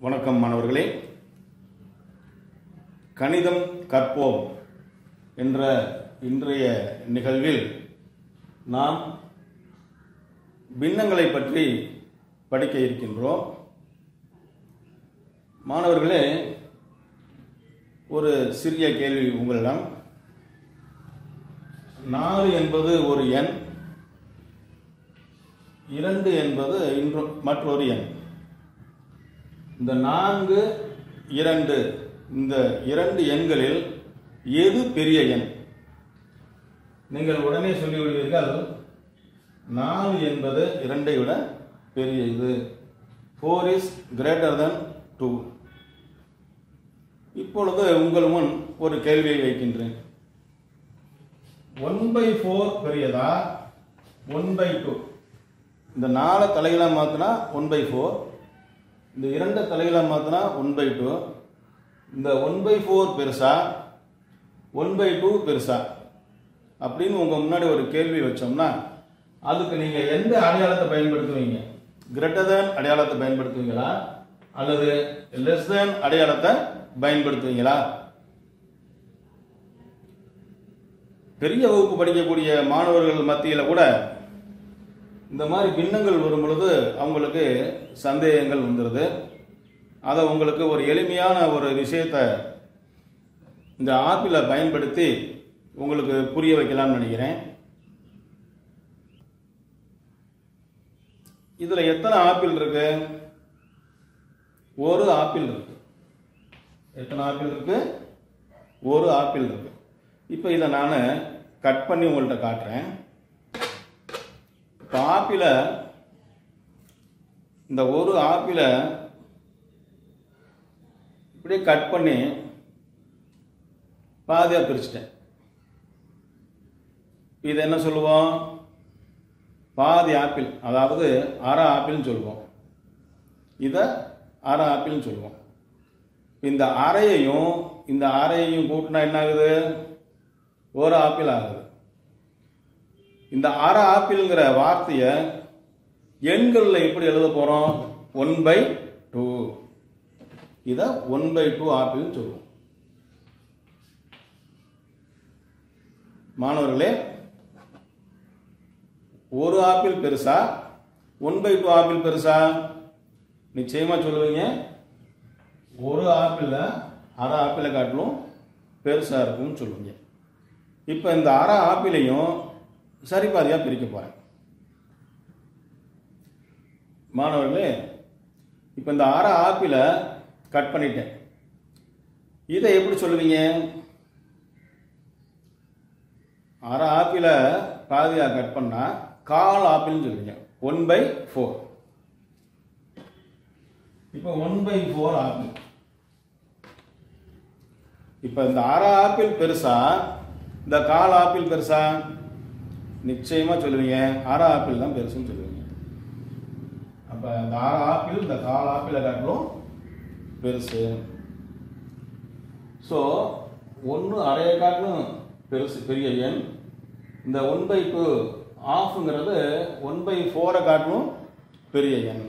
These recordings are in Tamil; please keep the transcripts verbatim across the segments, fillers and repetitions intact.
வணக்கம் மாணவர்களே. கணிதம் கற்போம் என்ற இன்றைய நிகழ்வில் நாம் பின்னங்களை பற்றி படிக்க இருக்கின்றோம். மாணவர்களே, ஒரு சிறிய கேள்வி உங்களிடம். நாலு என்பது ஒரு எண், இரண்டு என்பது இன்று மற்றொரு எண். இந்த நான்கு இரண்டு இந்த இரண்டு எண்களில் எது பெரிய எண்? நீங்கள் உடனே சொல்லிவிடுவீர்கள், நாலு என்பது இரண்டை விட பெரியது. Four is greater than two. இப்பொழுது உங்கள் முன் ஒரு கேள்வியை வைக்கின்றேன். ஒன் பை ஃபோர் பெரியதா, ஒன் பை டூ? இந்த நாலு தலைகளாக மாற்றினா ஒன் பை ஃபோர், இந்த இரண்டு தலைகளாக மாற்றினா ஒன் பை டூ. இந்த ஒன் பை ஃபோர் பெருசா, ஒன் பை டூ பெருசா அப்படின்னு உங்கள் முன்னாடி ஒரு கேள்வி வச்சோம்னா அதுக்கு நீங்கள் எந்த அடையாளத்தை பயன்படுத்துவீங்க? கிரேட்டர் தேன் அடையாளத்தை பயன்படுத்துவீங்களா அல்லது லெஸ் தேன் அடையாளத்தை பயன்படுத்துவீங்களா? பெரிய வகுப்பு படிக்கக்கூடிய மாணவர்கள் மத்தியில் கூட இந்த மாதிரி பின்னங்கள் வரும் பொழுது அவங்களுக்கு சந்தேகங்கள் வந்துடுது. அதை உங்களுக்கு ஒரு எளிமையான ஒரு விஷயத்தை இந்த ஆப்பிளை பயன்படுத்தி உங்களுக்கு புரிய வைக்கலாம்னு நினைக்கிறேன். இதில் எத்தனை ஆப்பிள் இருக்கு? ஒரு ஆப்பிள் இருக்கு. எத்தனை ஆப்பிள் இருக்கு? ஒரு ஆப்பிள் இருக்கு. இப்போ இதை நான் கட் பண்ணி உங்கள்கிட்ட காட்டுறேன். இப்போ ஆப்பிளை, இந்த ஒரு ஆப்பிளை இப்படியே கட் பண்ணி பாதியாக பிரிச்சுட்டேன். இதை என்ன சொல்லுவோம்? பாதி ஆப்பிள், அதாவது அரை ஆப்பிள்னு சொல்லுவோம். இதை அரை ஆப்பிள்னு சொல்லுவோம். இந்த அரையையும் இந்த அரையையும் கூட்டினா என்ன ஆகுது? ஒரு ஆப்பிள் ஆகுது. இந்த அரை ஆப்பிள்ங்கிற வார்த்தையை எண்களில் எப்படி எழுத போகிறோம்? One by two. இதை ஒன் பை டூ ஆப்பிள்னு சொல்லுவோம். மாணவர்களே, ஒரு ஆப்பிள் பெருசா, ஒன் பை டூ ஆப்பிள் பெருசா? நிச்சயமா சொல்லுவீங்க, ஒரு ஆப்பிள் அரை ஆப்பிளை காட்டிலும் பெருசா இருக்கும்னு சொல்லுவீங்க. இப்போ இந்த அரை ஆப்பிளையும் சரி பாதியாக பிரிக்க போறேன். மாணவர்களே, இப்போ இந்த அரை ஆப்பிளை கட் பண்ணிட்டேன். இதை எப்படி சொல்லுவீங்க? அரை ஆப்பிளை பாதியாக கட் பண்ணா கால் ஆப்பிள்னு சொல்லுவீங்க. One by four. இப்போ ஒன் பை ஃபோர் ஆப்பிள். இப்போ இந்த அரை ஆப்பிள் பெருசா, இந்த கால் ஆப்பிள் பெருசா? நிச்சயமா சொல்லுவீங்க, அரை ஆப்பிள் தான் பெருசுன்னு சொல்லுவீங்க. அப்ப இந்த அரை ஆப்பிள் இந்த கால் ஆப்பிளை காட்டிலும் பெருசு. ஸோ ஒன்று அரையை காட்டிலும் பெருசு, பெரிய எண். இந்த ஒன் பை டூ ஆஃப்ங்கிறது ஒன் பை ஃபோரை காட்டிலும் பெரிய எண்.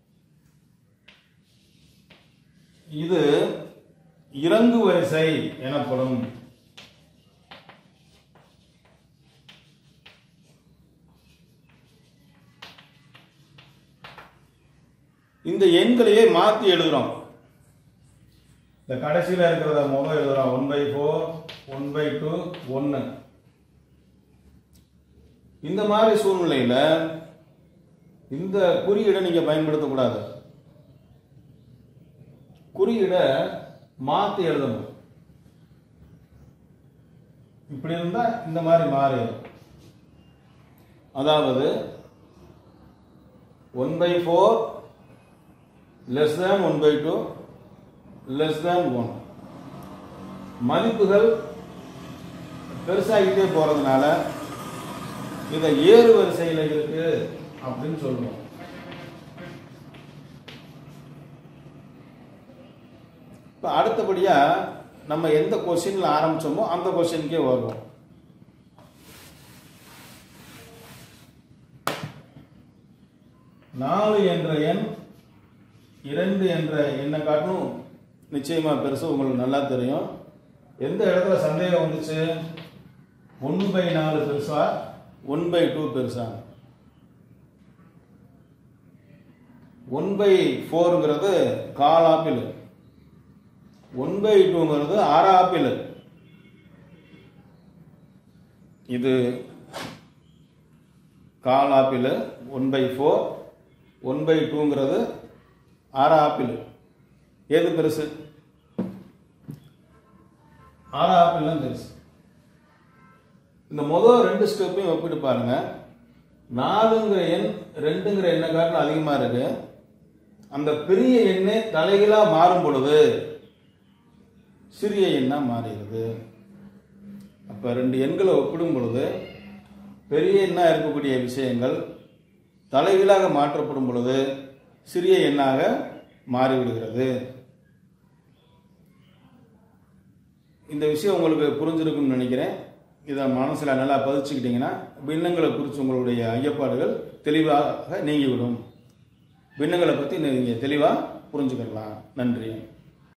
இது இறங்கு வரிசை எனப்படும். இந்த எண்களையே மாற்றி எழுதுறோம். இந்த கடைசியில் இருக்கிறத முதல் எழுதுறோம். One by four, one by two, ஒன்னு. இந்த மாதிரி சூழ்நிலையில இந்த குறியீடை நீங்க பயன்படுத்தக்கூடாது. குறியீடை மாற்றி எழுதணும். இப்படி இருந்தா இந்த மாதிரி மாறி, அதாவது one by four less than one by two less than one. மதிப்புகள் பெருசாகிட்டே போறதுனால இதை ஏறு வரிசையில் இருக்கு அப்படின்னு சொல்லுவோம். இப்போ அடுத்தபடியா நம்ம எந்த கொஸ்டின்ல ஆரம்பிச்சோமோ அந்த கொஸ்டினுக்கே வருவோம். நாலு என்ற எண் இரண்டு என்ற எண்ணை காட்டும் நிச்சயமாக பெருசு, உங்களுக்கு நல்லா தெரியும். எந்த இடத்துல சந்தேகம் வந்துச்சு? ஒன் பை நாலு பெருசா ஒன் பை டூ பெருசா? ஒன் பை ஃபோருங்கிறது கால் ஆப்பிள், ஒன் பை டூங்கிறது அரை ஆப்பிள். இது கால் apple one by four, one by டூங்கிறது அரை ஆப்பிள். எது பெருசு? அரை ஆப்பிள் தான் பெருசு. இந்த முதல் ரெண்டு ஸ்டெப்பையும் ஒப்பிட்டு பாருங்க. நாலுங்கிற எண் ரெண்டுங்கிற எண்ணை காட்டிலும் அதிகமா இருக்கு. அந்த பெரிய எண்ணை தலைகீழா மாறும் பொழுது சிறிய எண்ணா மாறுகிறது. அப்ப ரெண்டு எண்களை ஒப்பிடும் பொழுது பெரிய எண்ணா இருக்கக்கூடிய விஷயங்கள் தலைகீழாக மாற்றப்படும் பொழுது சிறிய எண்ணாக மாறிவிடுகிறது. இந்த விஷயம் உங்களுக்கு புரிஞ்சிருக்கும்னு நினைக்கிறேன். இதை மனசில் நல்லா பதிச்சுக்கிட்டீங்கன்னா பின்னங்களை குறித்து உங்களுடைய ஐயப்பாடுகள் தெளிவாக நீங்கிவிடும். பின்னங்களை பற்றி நீங்கள் தெளிவாக புரிஞ்சுக்கலாம். நன்றி.